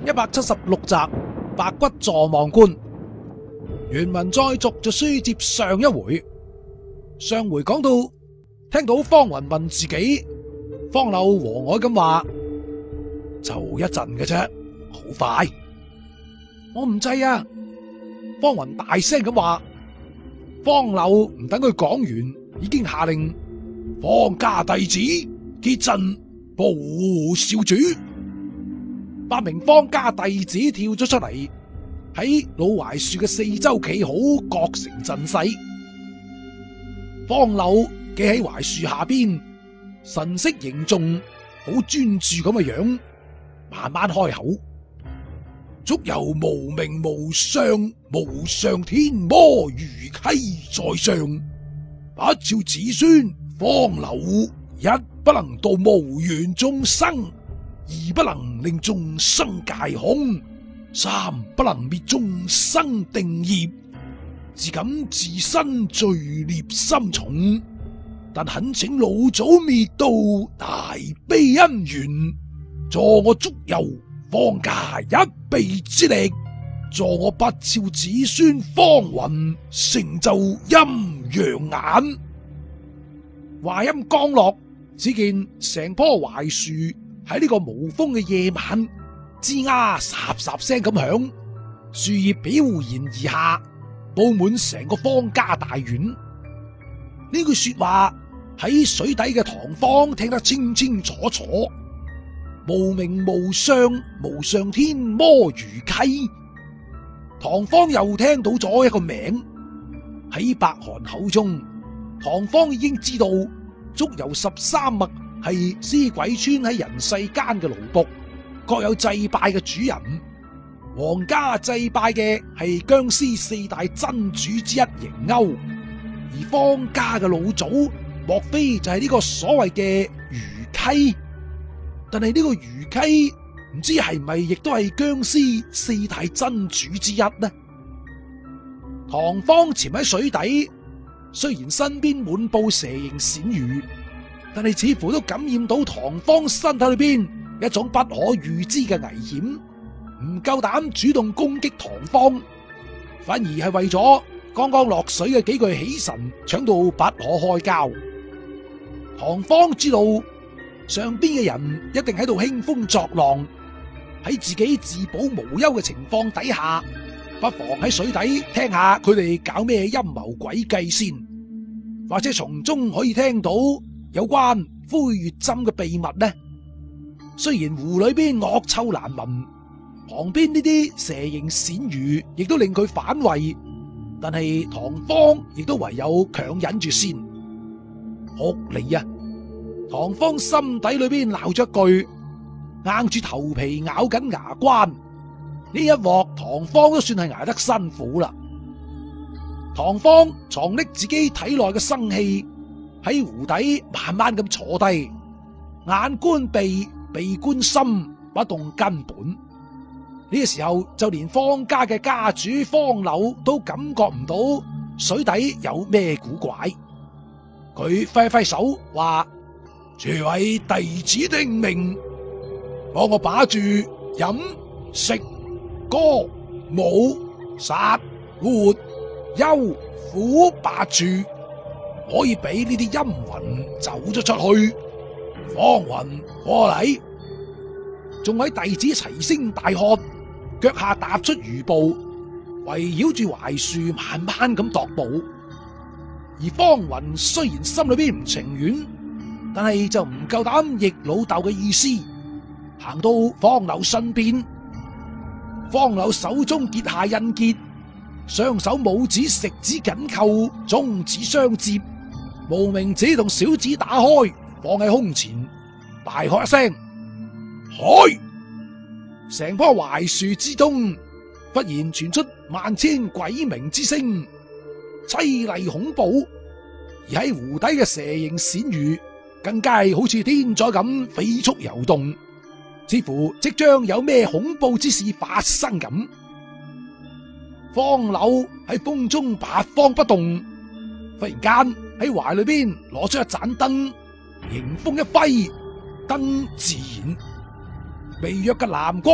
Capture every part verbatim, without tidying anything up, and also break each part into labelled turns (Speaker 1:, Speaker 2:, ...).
Speaker 1: 一百七十六集白骨坐望觀。原文再續就書接上一回。上回講到聽到方雲問自己，方柳和藹咁話：就一陣嘅啫，好快。我唔制啊！方雲大聲咁話。方柳唔等佢講完，已經下令方家弟子結陣保護少主。八名方家弟子跳咗出嚟，喺老槐樹嘅四周企好，各成陣勢。方柳企喺槐樹下邊，神色凝重，好專注咁嘅樣，慢慢開口：足有無名無相無上天魔如溪在上，不照子孫方柳，一不能度無緣眾生，二不能令眾生界空，三不能滅眾生定業。自感自身罪孽深重，但懇請老祖滅度大悲恩緣，助我足有方家一臂之力，助我不照子孫方雲成就陰陽眼。話音剛落，只見成棵槐樹喺呢個無風嘅夜晚，吱呀霎霎聲咁響，樹葉飄然而下，布滿成個方家大院。呢句說話喺水底嘅唐方聽得清清楚楚。無名無相無上天魔如溪，唐方又聽到咗一個名。喺白韓口中，唐方已經知道足有十三脈係屍鬼村喺人世間嘅奴僕，各有祭拜嘅主人。皇家祭拜嘅係僵屍四大真主之一營勾，而方家嘅老祖莫非就係呢個所謂嘅魚溪？但係呢個魚溪唔知係咪亦都係僵屍四大真主之一呢？唐方潛喺水底，雖然身邊滿布蛇形鱔魚，但係似乎都感染到唐方身體裏邊一種不可預知嘅危險，唔夠膽主動攻擊唐方，反而係為咗剛剛落水嘅幾具喜神搶到不可開交。唐方知道上邊嘅人一定喺度興風作浪，喺自己自保無憂嘅情況底下，不妨喺水底聽下佢哋搞咩陰謀詭計先，或者從中可以聽到有關灰月針嘅秘密呢。雖然湖裏邊惡臭難聞，旁邊呢啲蛇形鱔魚亦都令佢反胃，但係唐方亦都唯有強忍住先。哭你啊！唐方心底裏邊鬧咗一句，硬住頭皮咬緊牙關。呢一鑊唐方都算係捱得辛苦啦。唐方藏匿自己體內嘅生氣，喺湖底慢慢咁坐低，眼觀鼻，鼻觀心，不動根本。呢個時候，就連方家嘅家主方柳都感覺唔到水底有咩古怪。佢揮揮手話：諸位弟子聽命，幫我把住飲食歌舞殺活憂苦八處，可以俾呢啲陰魂走咗出去。方雲過嚟，眾位弟子齊聲大喝，腳下踏出魚步，圍繞住槐樹慢慢咁踱步。而方雲雖然心裏邊唔情願，但係就唔夠膽逆老豆嘅意思，行到方柳身邊。方柳手中結下印結，雙手拇指食指緊扣，中指相接，無名指同小指打開，放喺胸前，大喝一聲：開！成棵槐樹之中忽然傳出萬千鬼鳴之聲，淒厲恐怖。而喺湖底嘅蛇形鱔魚更加好似天災咁飛速游動，似乎即將有咩恐怖之事發生咁。方柳喺風中八方不動，忽然間喺懷裏邊攞出一盞燈，迎風一揮，燈自燃，微弱嘅藍光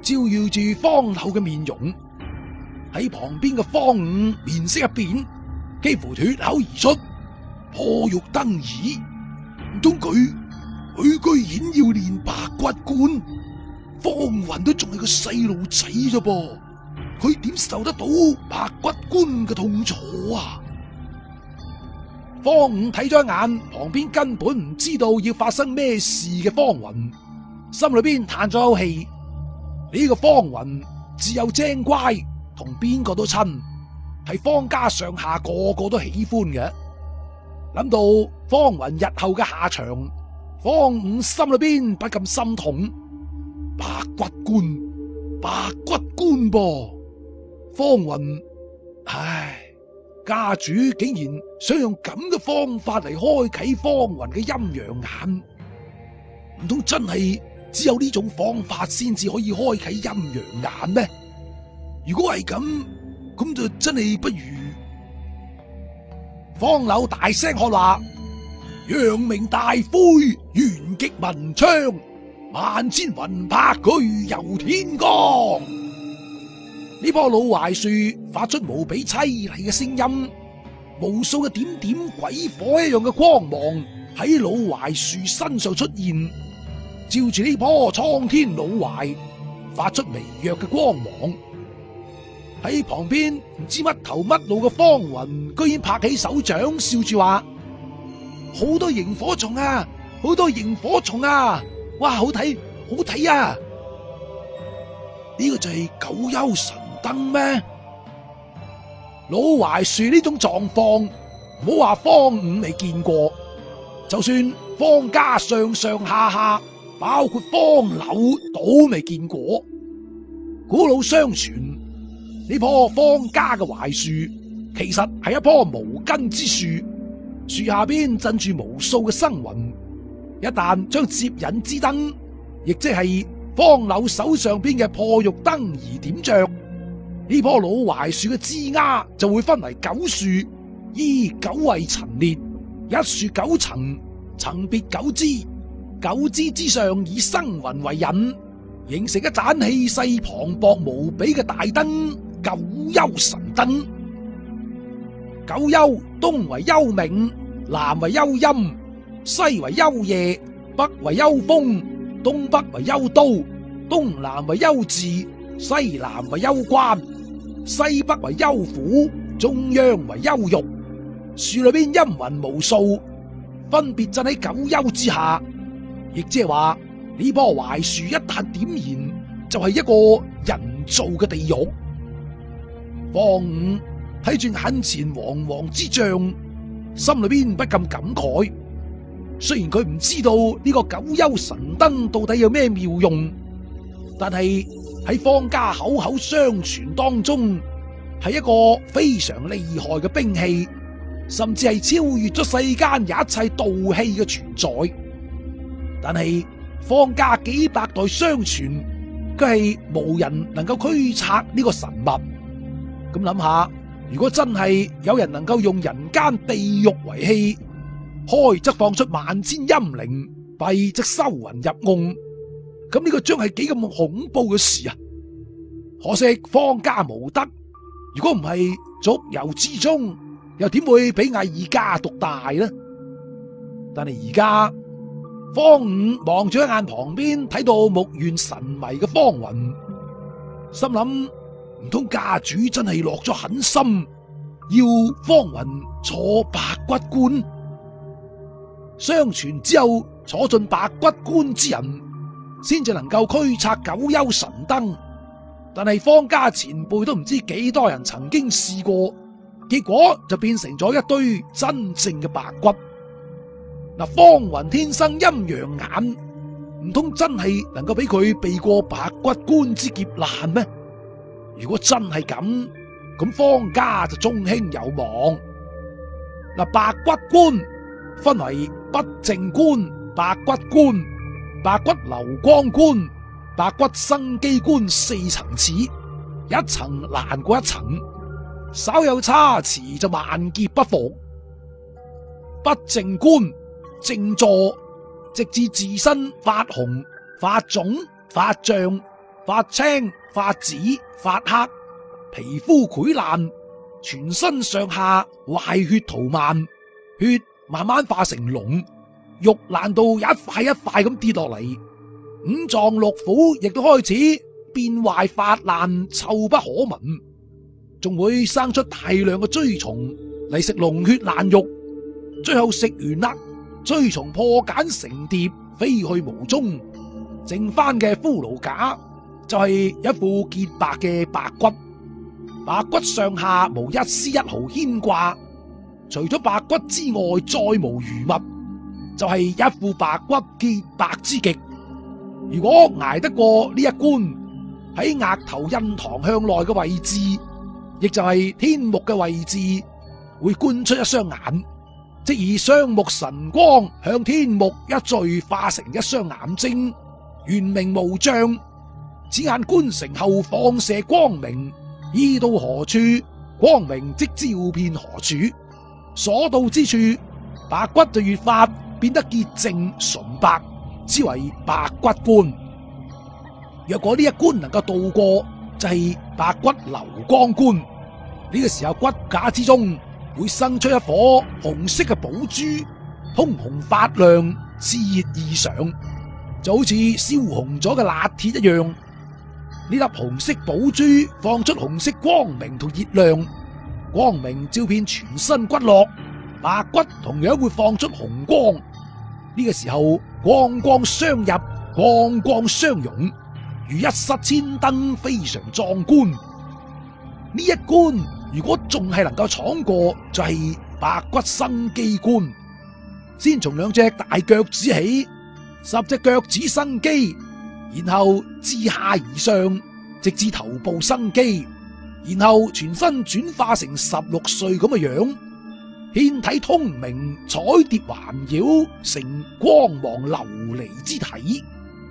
Speaker 1: 照耀住方柳嘅面容。喺旁邊嘅方五面色一變，幾乎脫口而出：破玉燈兒，唔通佢佢居然要練白骨觀？方雲都仲係個細路仔啫噃，佢點受得到白骨觀嘅痛楚啊？方五睇咗一眼旁邊根本唔知道要發生咩事嘅方雲，心裏邊嘆咗口氣。呢、這個方雲自幼精乖，同邊個都親，係方家上下個個都喜歡嘅。諗到方雲日後嘅下場，方五心裏邊不禁心痛。白骨觀，白骨觀噃，方雲，唉。家主竟然想用咁嘅方法嚟開啟方雲嘅陰陽眼，唔通真係只有呢種方法先至可以開啟陰陽眼咩？如果係咁，咁就真係不如。方柳大聲喝話：陽明大灰，玄極文昌，萬千魂魄俱遊天光。呢棵老槐樹發出無比淒厲嘅聲音，無數嘅點點鬼火一樣嘅光芒喺老槐樹身上出現，照住呢棵蒼天老槐，發出微弱嘅光芒。喺旁邊唔知乜頭乜腦嘅方雲，居然拍起手掌，笑住話：好多螢火蟲啊，好多螢火蟲啊！哇，好睇，好睇啊！呢個就係九幽神燈咩？老槐樹呢種狀況，唔好話方五未見過，就算方家上上下下，包括方柳都未見過。古老相傳，呢棵方家嘅槐樹，其實係一棵無根之樹，樹下邊鎮住無數嘅生魂。一旦將接引之燈，亦即係方柳手上邊嘅破玉燈而點着，呢棵老槐樹嘅枝丫就會分為九樹，依九位陳列，一樹九層，層別九枝，九枝之上以生魂為引，形成一盞氣勢磅礴無比嘅大燈——九幽神燈。九幽東為幽冥，南為幽陰，西為幽夜，北為幽風，東北為幽都，東南為幽寺，西南為幽關，西北為幽府，中央為幽獄。樹裏邊陰魂無數，分別鎮喺九幽之下，亦即係話呢棵槐樹一旦點燃，就係、是、一個人造嘅地獄。方五睇住眼前煌煌之象，心裏邊不禁感慨。雖然佢唔知道呢個九幽神燈到底有咩妙用，但係喺方家口口相傳當中，係一個非常厲害嘅兵器，甚至係超越咗世間有一切道器嘅存在。但係方家幾百代相傳，佢係無人能夠驅拆呢個神物。咁諗下，如果真係有人能夠用人間地獄為器，開則放出萬千陰靈，閉則收魂入甕，咁呢個將係幾咁恐怖嘅事啊！可惜方家無德，如果唔係族由之中，又點會俾魏家獨大呢？但係而家方五望咗一眼旁邊睇到目眩神迷嘅方雲，心諗唔通家主真係落咗狠心，要方雲坐白骨觀？相傳只有坐進白骨觀之人，先至能夠驅拆九幽神燈。但係方家前輩都唔知幾多人曾經試過，結果就變成咗一堆真正嘅白骨。嗱，方雲天生陰陽眼，唔通真係能夠俾佢避過白骨觀之劫難咩？如果真係咁，咁方家就中興有望。嗱，白骨觀分為不淨觀、白骨觀、白骨流光觀、白骨生機觀四層次，一層難過一層，稍有差池就萬劫不復。不淨觀靜坐，直至自身發紅、發腫、發脹， 發青、發紫、發黑，皮膚潰爛，全身上下壞血塗漫，血慢慢化成膿，肉爛到一塊一塊咁跌落嚟，五臟六腑亦都開始變壞發爛，臭不可聞，仲會生出大量嘅蛆蟲嚟食龍血爛肉，最後食完啦，蛆蟲破繭成蝶飛去無蹤，剩翻嘅骷髏架就係一副潔白嘅白骨，白骨上下無一絲一毫牽掛，除咗白骨之外再無餘物，就係一副白骨潔白之極。如果捱得過呢一關，喺額頭印堂向內嘅位置，亦就係天目嘅位置，會觀出一雙眼，即以雙目神光向天目一聚，化成一雙眼睛，圓明無障。此眼觀成後放射光明，依到何處，光明即照遍何處。所到之處，白骨就越發變得潔淨純白，之為白骨觀。若果呢一關能夠渡過，就係白骨流光觀。呢個時候骨架之中會生出一顆紅色嘅寶珠，通紅發亮，熾熱異常，就好似燒紅咗嘅辣鐵一樣。呢粒紅色寶珠放出紅色光明同熱亮，光明照遍全身骨骼，白骨同樣會放出紅光。呢個時候光光相入，光光相融，如一室千燈，非常壯觀。呢一關如果仲係能夠闖過，就係白骨生機觀。先從兩隻大腳趾起，十隻腳趾生機，然後自下而上，直至頭部生機，然後全身轉化成十六歲咁嘅樣，遍體通明，彩蝶環繞，成光芒琉璃之體。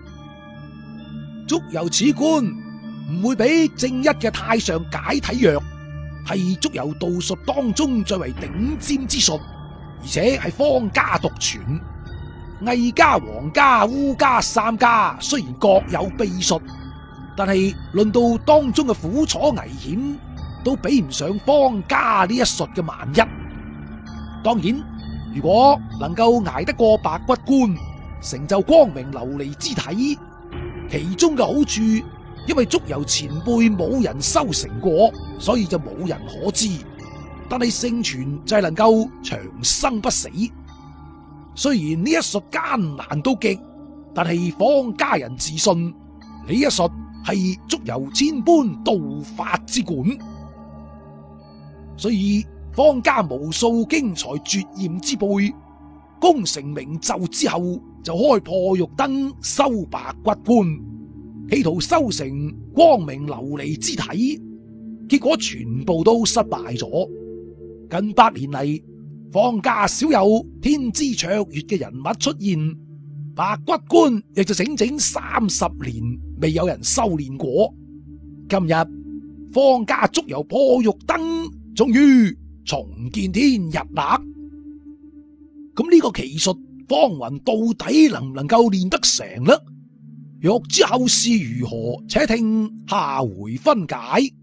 Speaker 1: 足由此觀，唔會比正一嘅太上解體藥，係足由道術當中最為頂尖之術，而且係方家獨傳。魏家、王家、烏家三家雖然各有秘術，但係論到當中嘅苦楚危險，都比唔上方家呢一術嘅萬一。當然，如果能夠捱得過白骨關，成就光明琉璃之體，其中嘅好處，因為足由前輩冇人修成過，所以就冇人可知。但係盛傳就係能夠長生不死。雖然呢一術艱難到極，但係方家人自信呢一術係足由千般道法之管，所以方家無數經才絕艷之輩，功成名就之後就開破玉燈修白骨觀，企圖修成光明琉璃之體，結果全部都失敗咗。近百年嚟，方家少有天資卓越嘅人物出現，白骨觀亦就整整三十年未有人修煉過。今日方家足由破玉燈，終於重見天日啦。咁呢個奇術，方雲到底能唔能夠練得成呢？欲知後事如何，且聽下回分解。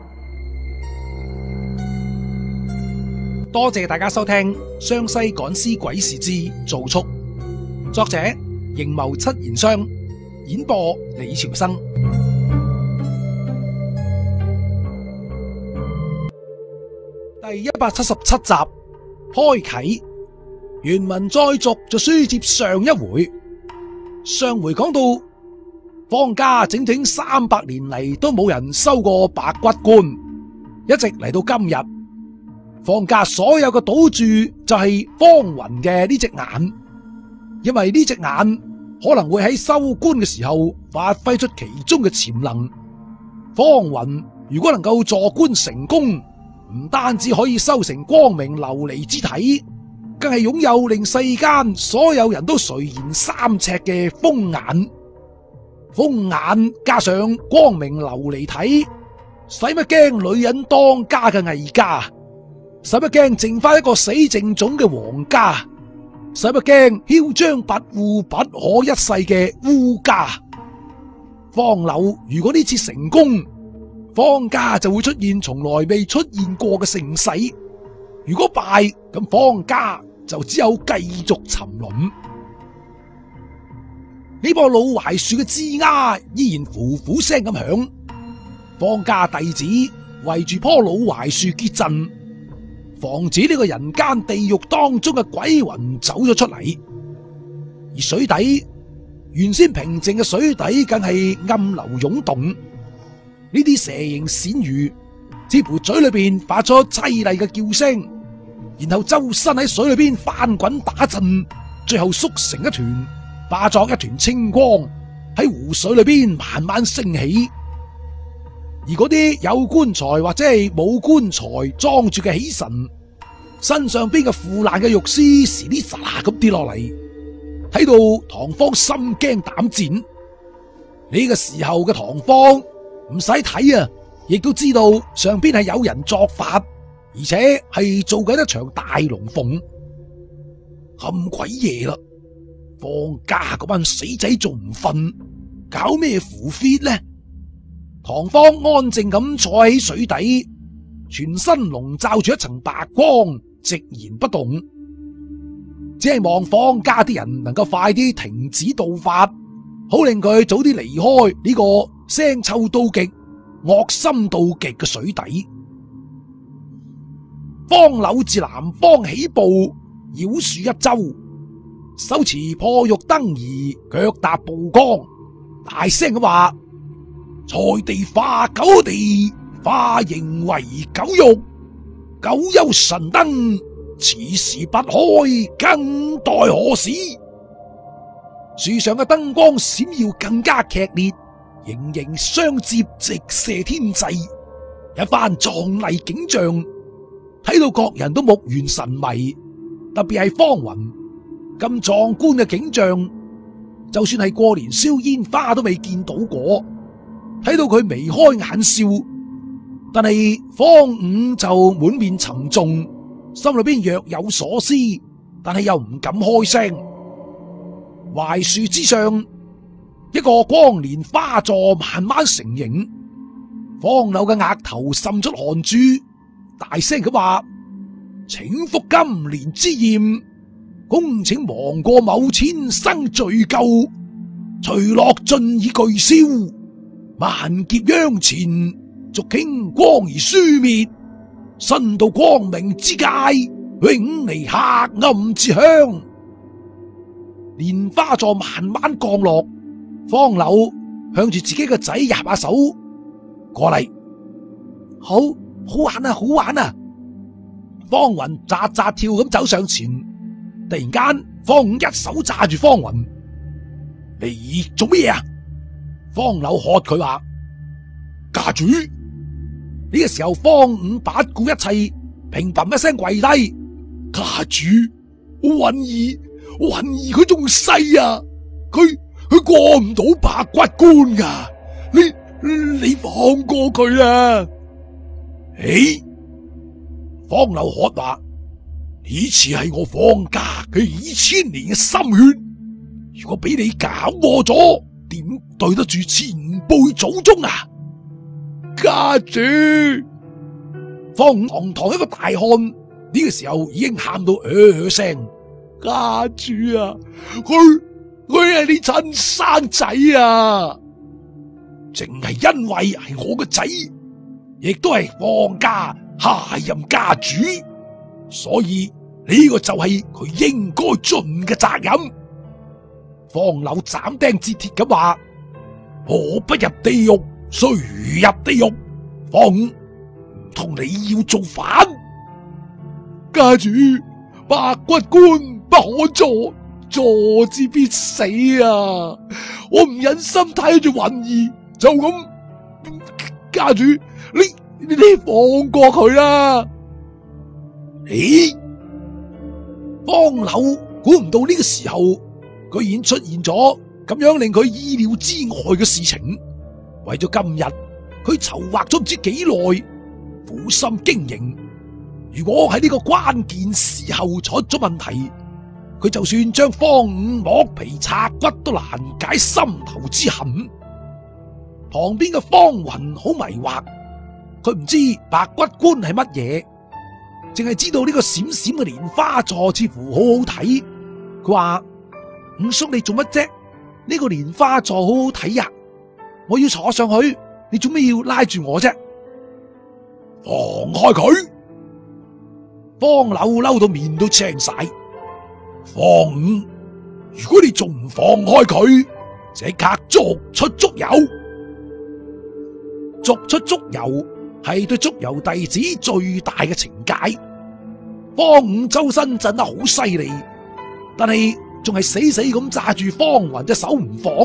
Speaker 1: 多謝大家收聽《湘西趕屍鬼事之造速》，作者邢謀七言湘，演播李朝生。第一百七十七集開啟。原文再續就書接上一回。上回講到方家整整三百年嚟都冇人修過白骨觀，一直嚟到今日。方家所有嘅賭注就係方雲嘅呢隻眼，因為呢隻眼可能會喺修觀嘅時候發揮出其中嘅潛能。方雲如果能夠助觀成功，唔單止可以修成光明琉璃之體，更係擁有令世間所有人都垂涎三尺嘅風眼。風眼加上光明琉璃體，使乜驚女人當家嘅魏家？使乜驚剩翻一個死剩種嘅皇家？使乜驚囂張跋扈不可一世嘅烏家？ 方柳如果呢次成功，方家就會出現從來未出現過嘅盛世；如果敗，咁方家就只有繼續沉淪。呢棵老槐樹嘅枝丫依然呼呼聲咁響，方家弟子圍住棵老槐樹結陣，防止呢個人間地獄當中嘅鬼魂走咗出嚟。而水底原先平靜嘅水底更係暗流湧動，呢啲蛇形鱔魚似乎嘴裏邊發出淒厲嘅叫聲，然後周身喺水裏邊翻滾打震，最後縮成一團，化作一團青光喺湖水裏邊慢慢升起。而嗰啲有棺材或者係冇棺材裝住嘅喜神，身上邊嘅腐爛嘅肉絲時啲沙咁跌落嚟，睇到唐方心驚膽戰。呢個時候嘅唐方唔使睇啊，亦都知道上邊係有人作法，而且係做緊一場大龍鳳。咁鬼夜啦，方家嗰班死仔仲唔瞓，搞咩符 fit 呢？唐方安靜咁坐喺水底，全身籠罩住一層白光，寂然不動，只係望方家啲人能夠快啲停止道法，好令佢早啲離開呢個腥臭到極、惡心到極嘅水底。方柳自南方起步，繞樹一周，手持破玉燈兒，腳踏步光，大聲咁話：菜地化狗地，化形為狗肉，狗有神燈，此時不開，更待何時？樹上嘅燈光閃耀更加劇烈，形形相接，直射天際，一番壯麗景象，睇到各人都目眩神迷。特別係方雲咁壯觀嘅景象，就算係過年燒煙花都未見到過。睇到佢眉開眼笑，但係方五就滿面沉重，心裏邊若有所思，但係又唔敢開聲。槐樹之上，一個光蓮花座慢慢成形，方柳嘅額頭滲出汗珠，大聲咁話：請復今年之驗，恭請亡過某千生罪疚，隨落盡以巨燒。萬劫殃前，續傾光而書滅，身到光明之界，永離黑暗之鄉。蓮花座慢慢降落，方柳向住自己個仔入下手過嚟，好好玩啊，好玩啊！方雲扎扎跳咁走上前，突然間方五一手揸住方雲，你做乜嘢啊？方柳喝佢話：家主！呢個時候，方五不顧一切，平嘭一聲跪低：家主，雲兒，雲兒佢仲細啊，佢佢過唔到白骨關噶，你你放過佢啦！誒，方柳喝話：呢次係我方家佢二千年嘅心血，如果俾你搞錯咗，點對得住前輩祖宗啊？家主，方五堂堂一個大漢，呢、這個時候已經喊到呃呃聲。家主啊，佢佢係你親生仔啊！淨係因為係我個仔，亦都係方家下任家主，所以呢個就係佢應該盡嘅責任。方柳斬釘截鐵咁話：我不入地獄，誰入地獄？方五，唔通你要做反？家主，白骨觀不可坐，坐之必死啊！我唔忍心睇住雲兒就咁，家主，你你哋放過佢啦！咦，方柳估唔到呢個時候，居然出現咗咁樣令佢意料之外嘅事情。為咗今日，佢籌劃咗唔知幾耐，苦心經營。如果喺呢個關鍵時候出咗問題，佢就算將方五剝皮拆骨都難解心頭之恨。 旁邊嘅方雲好迷惑，佢唔知白骨觀係乜嘢，淨係知道呢個閃閃嘅蓮花座似乎好好睇。佢話：五叔你做乜啫？呢個蓮花座好好睇呀，我要坐上去，你做咩要拉住我啫？
Speaker 2: 放開佢！
Speaker 1: 方柳嬲到面都青晒。
Speaker 2: 方五，如果你仲唔放開佢，即刻逐出足游。
Speaker 1: 逐出足游係對足游弟子最大嘅懲戒。方五周身震得好犀利，但係仲係死死咁揸住方雲隻手唔放。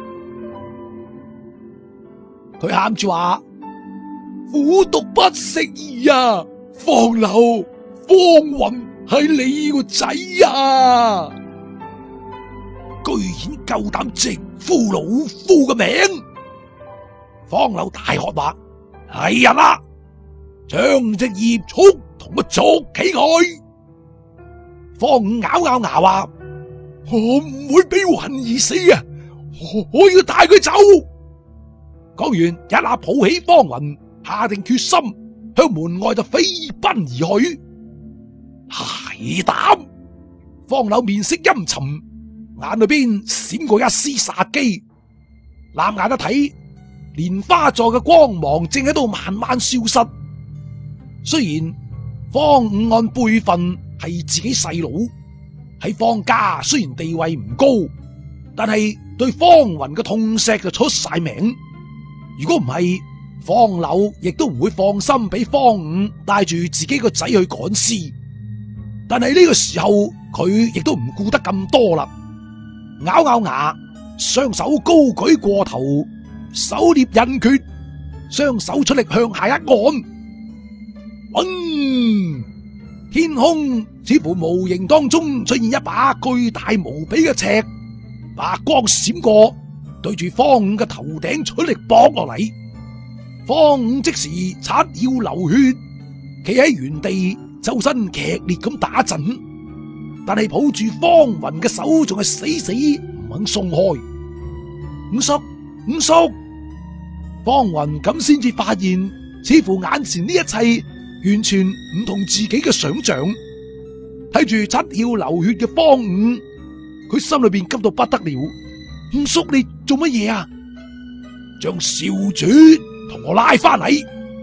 Speaker 1: 佢喊住話：苦毒不食兒啊！方柳、方雲係你個仔啊！居然夠膽直呼老夫嘅名！方柳大喝話：係人啦，將隻葉畜同我捉起佢！方五咬咬牙話：我唔會俾雲兒死啊！我我要帶佢走。講完，一下抱起方雲，下定決心向門外就飛奔而去。係膽！方柳面色陰沉，眼裏邊閃過一絲殺機。攬眼一睇，蓮花座嘅光芒正喺度慢慢消失。雖然方五按輩分係自己細佬，喺方家雖然地位唔高，但係對方雲嘅痛錫就出晒名。如果唔係，方柳亦都唔會放心俾方五帶住自己個仔去趕屍。但係呢個時候，佢亦都唔顧得咁多啦，咬咬牙，雙手高舉過頭，手捏印訣，雙手出力向下一按，嗡！天空似乎無形當中出現一把巨大無比嘅尺，白光閃過，對住方五嘅頭頂出力搏落嚟。方五即時七竅流血，企喺原地，周身劇烈咁打震，但係抱住方雲嘅手仲係死死唔肯鬆開。五叔，五叔！方雲咁先至發現，似乎眼前呢一切完全唔同自己嘅想象。睇住七竅流血嘅方五，佢心裏邊急到不得了。五叔，你做乜嘢啊？將少主同我拉翻嚟！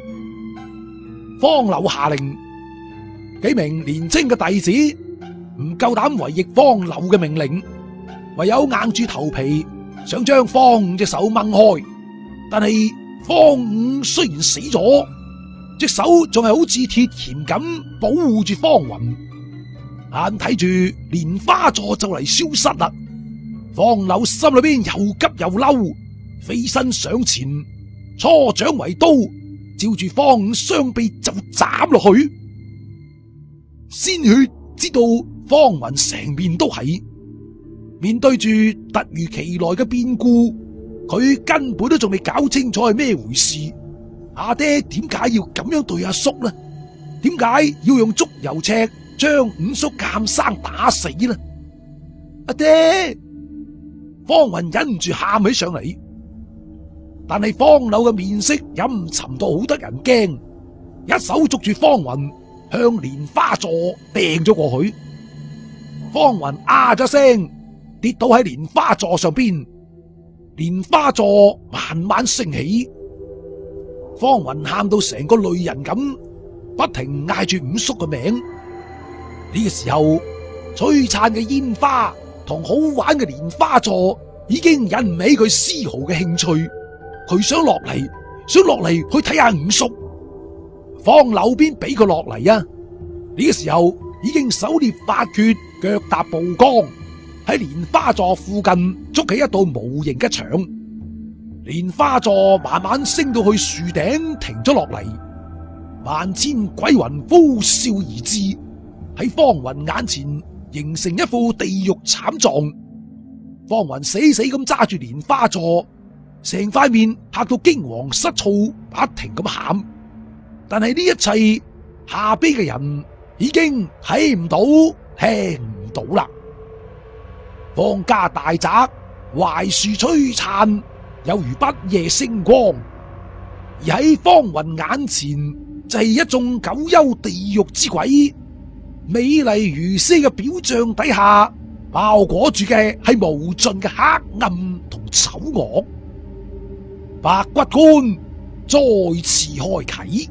Speaker 1: 方柳下令，幾名年青嘅弟子唔夠膽違逆方柳嘅命令，唯有硬住頭皮想將方五隻手掹開。但係方五雖然死咗，隻手仲係好似鐵鉗咁保護住方雲。眼睇住蓮花座就嚟消失啦，方柳心裏邊又急又嬲，飛身上前，初掌為刀，照住方五雙臂就斬落去。鮮血知道方雲成面都係，面對住突如其來嘅變故，佢根本都仲未搞清楚係咩回事。阿爹點解要咁樣對阿叔呢？點解要用足油尺將五叔監生打死呢？阿爹！方雲忍唔住喊起上嚟，但係方柳嘅面色陰沉到好得人驚，一手捉住方雲向蓮花座掟咗過去。方雲啊咗聲跌倒喺蓮花座上邊，蓮花座慢慢升起。方雲喊到成個淚人咁，不停嗌住五叔嘅名。呢個時候，璀璨嘅煙花同好玩嘅蓮花座已經引唔起佢絲毫嘅興趣。佢想落嚟，想落嚟去睇下五叔。方柳邊俾佢落嚟啊！呢個時候已經手捏法訣，腳踏步光，喺蓮花座附近築起一道無形嘅牆。蓮花座慢慢升到去樹頂，停咗落嚟。萬千鬼魂呼嘯而至，喺方雲眼前形成一副地獄慘狀。方雲死死咁揸住蓮花座，成塊面嚇到驚惶失措，不停咁喊。但係呢一切，下邊嘅人已經睇唔到、聽唔到啦。方家大宅槐樹璀璨，
Speaker 2: 猶如不夜星光，而喺方雲眼前就係一眾九幽地獄之鬼，美麗如斯嘅表象底下，包裹住嘅係無盡嘅黑暗同醜惡。白骨觀再次開啟。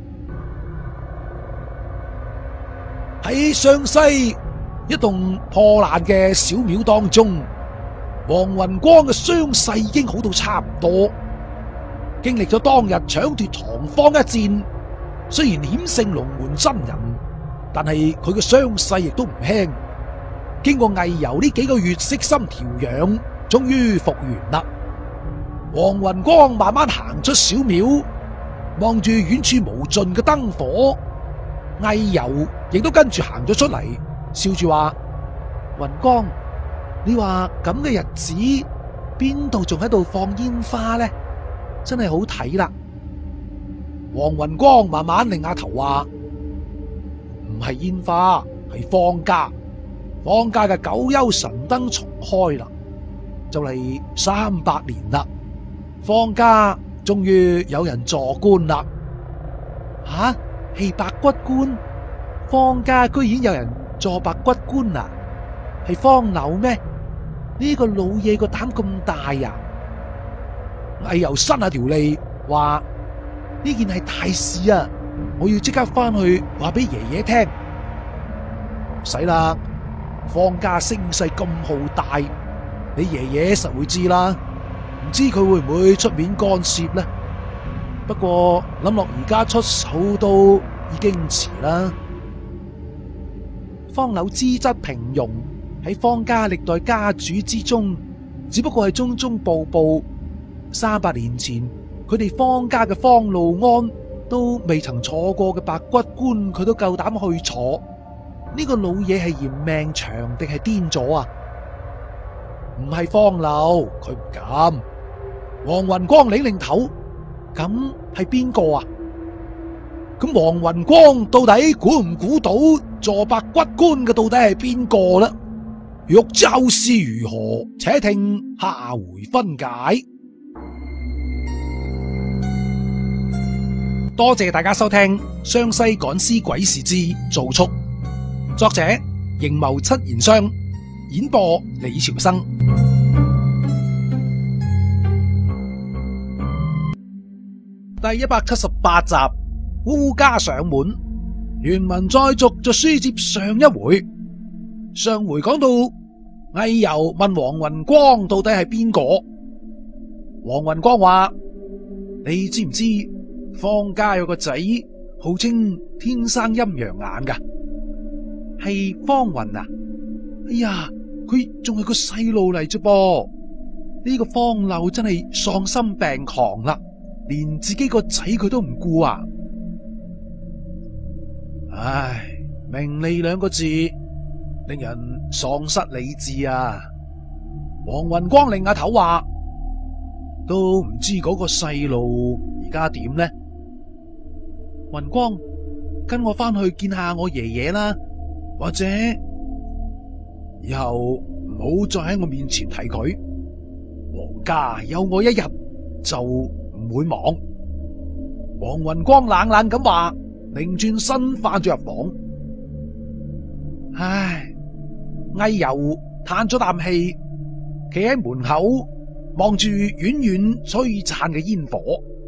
Speaker 2: 喺湘西一棟破爛嘅小廟當中，黃雲光嘅傷勢已經好到差唔多。經歷咗當日搶奪唐方一戰，雖然險勝龍門真人，但係佢嘅傷勢亦都唔輕。經過魏柔呢幾個月悉心調養，終於復原啦。黃雲光慢慢行出小廟，望住遠處無盡嘅燈火。魏柔亦都跟住行咗出嚟，笑住話：雲光，你話咁嘅日子，邊度仲喺度放煙花呢？真係好睇啦！黃雲光慢慢擰下頭話：唔係煙花，係方家。方家嘅九幽神燈重開啦，就嚟三百年啦。方家終於有人坐觀啦。吓，係白骨觀？方家居然有人坐白骨觀啊？係方柳咩？呢個老嘢個膽咁大呀！魏柔伸下條脷話：呢件係大事啊！我要即刻翻去話俾爺爺聽。唔使啦，方家聲勢咁浩大，你爺爺實會知啦。唔知佢會唔會出面干涉呢？不過諗落而家出手都已經遲啦。方柳資質平庸，喺方家歷代家主之中，只不過係中中部部。三百年前，佢哋方家嘅方路安都未曾坐過嘅白骨觀，佢都夠膽去坐。呢個老嘢係嫌命長定係癲咗啊？唔係方柳，佢唔敢。黃雲光擰擰頭，咁係邊個啊？咁黃雲光到底估唔估到坐白骨觀嘅到底係邊個呢？欲知後事如何，且聽下回分解。多謝大家收聽《湘西趕屍鬼事之造速》，作者邢謀七言商，演播李朝生。第一百七十八集，烏家上門。原文再續，就書接上一回。上回講到魏柔問黃雲光到底係邊個？黃雲光話：你知唔知方家有個仔號稱天生陰陽眼噶？係方雲啊？哎呀，佢仲係個細路嚟啫噃！呢個方柳真係喪心病狂啦，連自己個仔佢都唔顧啊！唉，名利兩個字令人喪失理智啊！黃雲光擰下頭話：都唔知嗰個細路而家點呢？雲光，跟我翻去見下我爺爺啦，或者以後唔好再喺我面前提佢。黃家有我一日就唔會亡。黃雲光冷冷咁話，擰轉身翻咗入房。唉，魏柔嘆咗啖氣，企喺門口望住遠遠璀璨嘅煙火。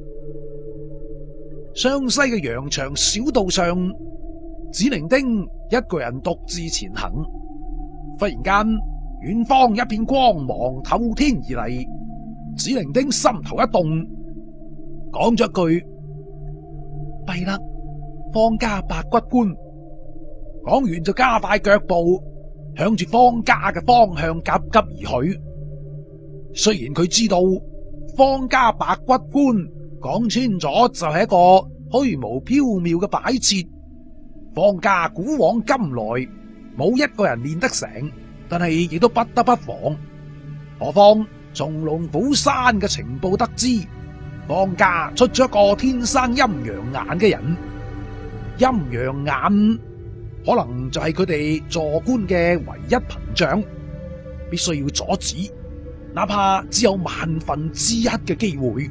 Speaker 2: 湘西嘅羊腸小道上，紫伶丁一個人獨自前行。忽然間，遠方一片光芒透天而嚟，紫伶丁心頭一動，講咗一句：弊啦，方家白骨觀。講完就加快腳步，向住方家嘅方向急急而去。雖然佢知道方家白骨觀講穿咗就係一個虛無縹緲嘅擺設，方家古往今來冇一個人練得成，但係亦都不得不防。何況從龍虎山嘅情報得知，方家出咗一個天生陰陽眼嘅人，陰陽眼可能就係佢哋坐觀嘅唯一屏障，必須要阻止。 哪怕只有萬分之一嘅機會。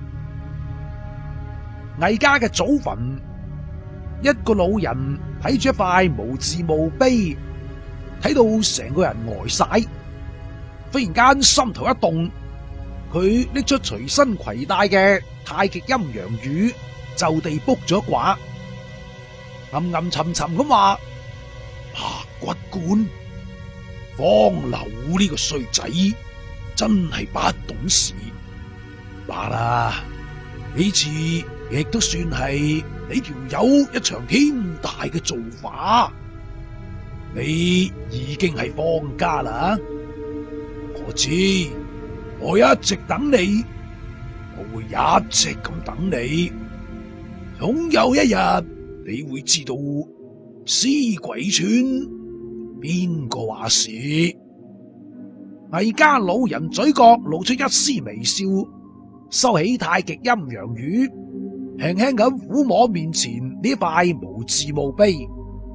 Speaker 2: 魏家嘅祖墳，一個老人睇住一塊無字墓碑，睇到成個人呆晒，忽然間心頭一動，佢拎出隨身攜帶嘅太極陰陽魚，就地卜咗一卦，暗暗沉沉咁話：白骨觀，方柳呢個衰仔真係不懂事。罷啦，呢次亦都算係你條友一場天大嘅造化。你已經係方家啦，我知，我一直等你，我會一直咁等你，總有一日你會知道屍鬼村邊個話事。魏家老人嘴角露出一絲微笑，收起太極陰陽魚，輕輕咁撫摸面前呢塊無字墓碑。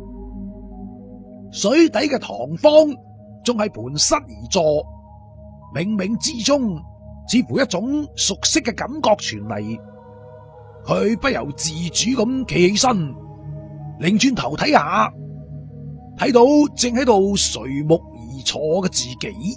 Speaker 2: 水底嘅唐方仲係盤膝而坐，冥冥之中似乎一種熟悉嘅感覺傳嚟，佢不由自主咁企起身，擰轉頭睇下，睇到正喺度垂目而坐嘅自己。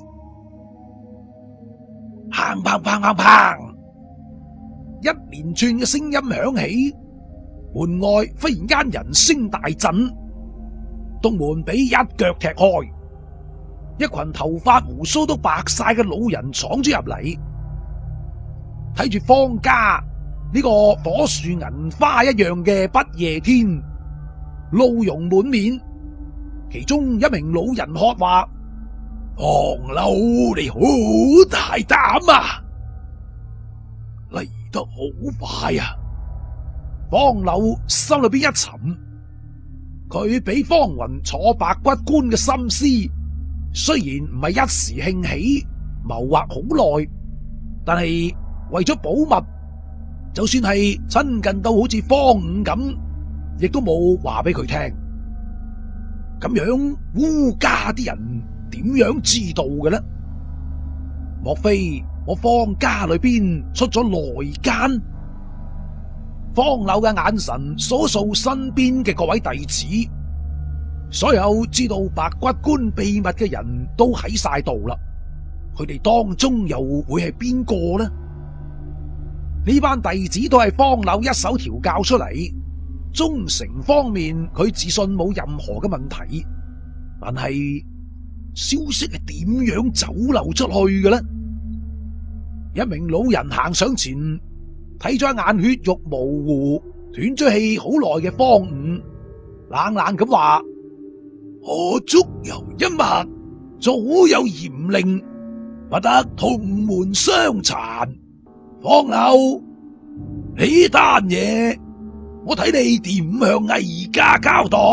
Speaker 2: 砰砰砰砰砰，一連串嘅聲音響起，門外忽然間人聲大震，東門俾一腳踢開，一群頭髮鬍鬚都白晒嘅老人闖咗入嚟，睇住方家呢個火樹銀花一樣嘅不夜天，怒容滿面。其中一名老人喝話：方柳，你好大膽啊！嚟得好快啊！方柳心裏邊一沉，佢俾方雲坐白骨觀嘅心思，雖然唔係一時興起，謀劃好耐，但係為咗保密，就算係親近到好似方五咁，亦都冇話俾佢聽。咁樣烏家啲人點樣知道嘅呢？莫非我方家裏邊出咗內奸？方柳嘅眼神掃掃身邊嘅各位弟子，所有知道白骨觀秘密嘅人都喺晒度啦。佢哋當中又會係邊個呢？呢班弟子都係方柳一手調教出嚟，忠誠方面佢自信冇任何嘅問題，但係消息係點樣走漏出去嘅呢？一名老人行上前，睇咗一眼血肉模糊、斷咗氣好耐嘅方五，冷冷咁話：我足游一脈，早有嚴令，不得同門相殘。方柳，呢單嘢我睇你點向魏家交代？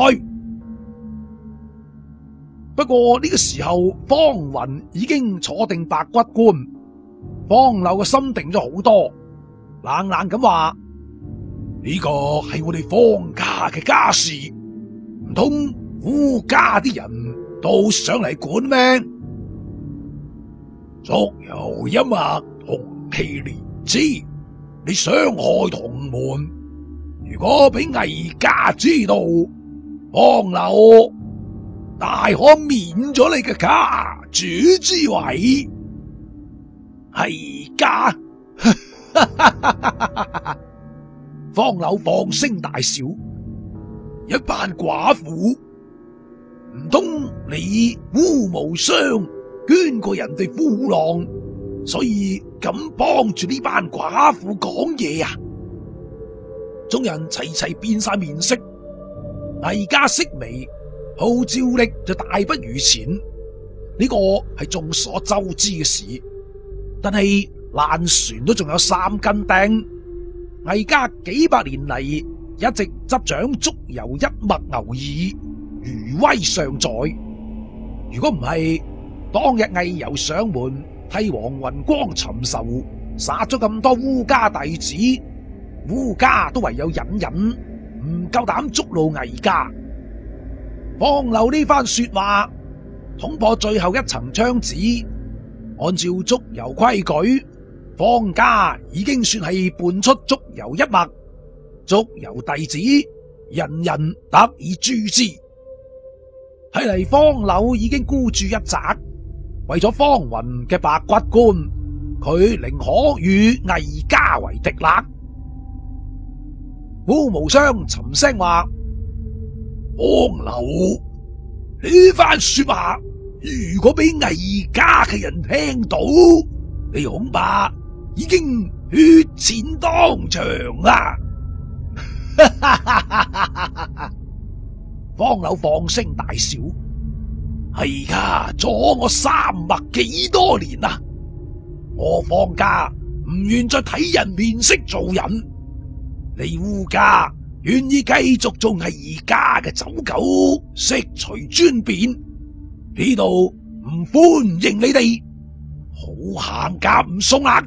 Speaker 2: 不過呢個時候，方雲已經坐定白骨觀，方柳嘅心定咗好多，冷冷咁話：呢個係我哋方家嘅家事，唔通烏家啲人都上嚟管咩？足游一脈同其連枝，你傷害同門，如果俾魏家知道，方柳大可免咗你嘅家主之位。係家，方柳放聲大笑，一班寡婦，唔通你烏無雙捐過人哋夫郎，所以咁幫住呢班寡婦講嘢啊？眾人齊齊變晒面色，魏家式微，號召力就大不如前，呢個係眾所周知嘅事。但係爛船都仲有三斤釘，魏家幾百年嚟一直執掌足游一脈牛耳，餘威尚在。如果唔係當日魏游上門替黃雲光尋仇，殺咗咁多烏家弟子，烏家都唯有隱忍，唔夠膽觸怒魏家。方柳呢番說話捅破最後一層窗紙， 按照祝由規矩，方家已經算係叛出祝由一脈，祝由弟子人人得以誅之。睇嚟方柳已經孤注一擲，為咗方雲嘅白骨觀，佢寧可與魏家為敵啦。烏無雙沉聲話：方柳，呢番說話如果俾魏家嘅人聽到，你恐怕已經血濺當場啦！方柳放聲大笑：係噶，阻我三脈幾多年啦！我方家唔願再睇人面色做人，你烏家願意繼續做魏家嘅走狗，悉隨尊便，呢度唔歡迎你哋，好行夾唔鬆啊！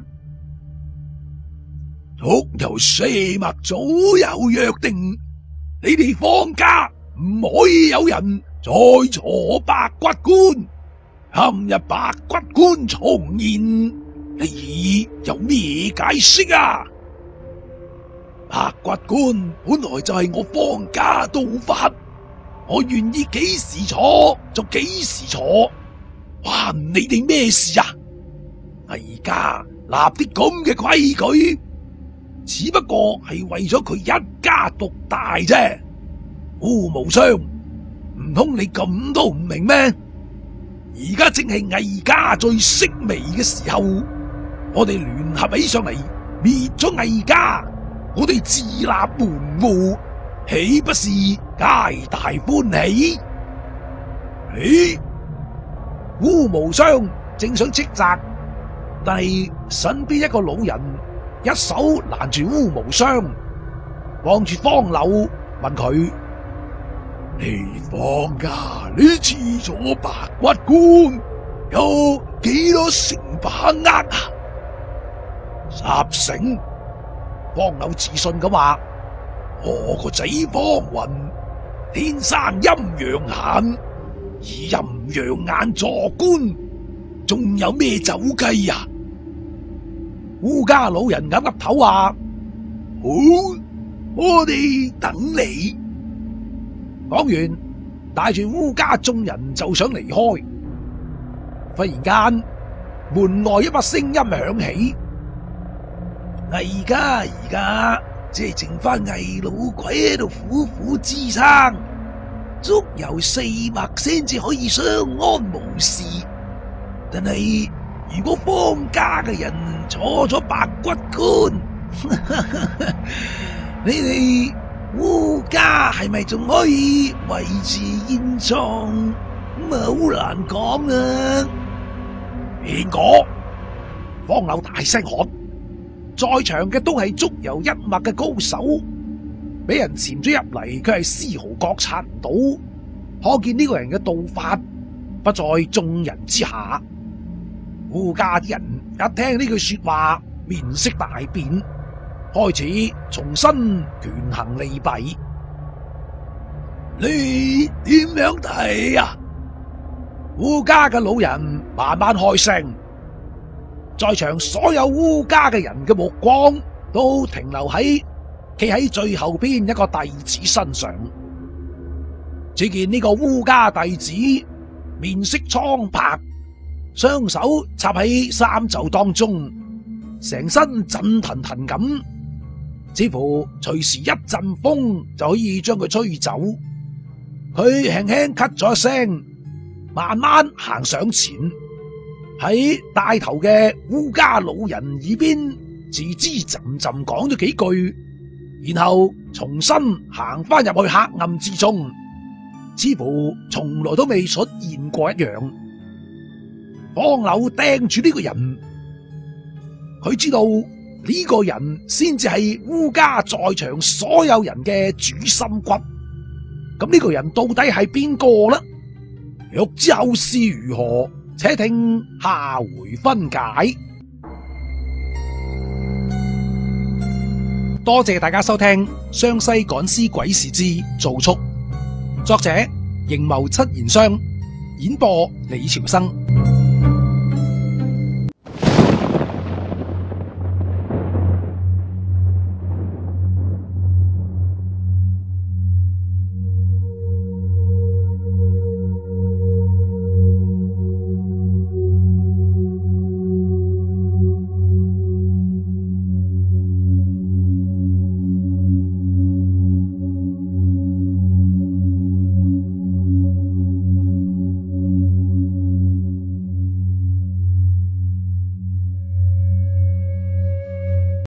Speaker 2: 祝由四脈早有約定，你哋方家唔可以有人再坐白骨觀。今日白骨觀重現，你有咩解釋啊？白骨觀本來就係我方家道法，我願意幾時坐就幾時坐，關你哋咩事啊？魏家立啲咁嘅規矩，只不過係為咗佢一家獨大啫。烏無雙，唔通你咁都唔明咩？而家正係魏家最式微嘅時候，我哋聯合起上嚟滅咗魏家，我哋自立門戶，豈不是皆大歡喜？誒，烏無雙正想斥責，但係身邊一個老人一手攔住烏無雙，望住方柳問佢：你方家呢次坐白骨觀有幾多成把握啊？十成。方柳自信咁話：我個仔方雲天生陰陽眼，以陰陽眼坐觀，仲有咩走雞啊？烏家老人岌岌頭話：好，我哋等你。講完，帶住烏家眾人就想離開。忽然間，門外一把聲音響起：魏家而家即係剩翻魏老鬼喺度苦苦支撐，祝由四脈先至可以相安無事。但係如果方家嘅人坐咗白骨觀，你哋烏家係咪仲可以維持現狀？咁啊，好難講啊！邊個？方柳大聲喝，在場嘅都係祝由一脈嘅高手，俾人潛咗入嚟，佢係絲毫覺察唔到，可見呢個人嘅道法不在眾人之下。烏家啲人一聽呢句說話，面色大變，開始重新權衡利弊。你點樣睇啊？烏家嘅老人慢慢開聲，在場所有烏家嘅人嘅目光都停留喺企喺最後邊一個弟子身上。只見呢個烏家弟子面色蒼白，雙手插喺衫袖當中，成身震騰騰咁，似乎隨時一陣風就可以將佢吹走。佢輕輕咳咗一聲，慢慢行上前，喺帶頭嘅烏家老人耳邊自知浸浸講咗幾句，然後重新行翻入去黑暗之中，似乎從來都未出現過一樣。方柳盯住呢個人，佢知道呢個人先至係烏家在場所有人嘅主心骨。咁呢個人到底係邊個呢？欲知後事如何，且聽下回分解。多謝大家收聽《湘西趕屍鬼事之造速》，作者邢謀七言雙，演播李朝生。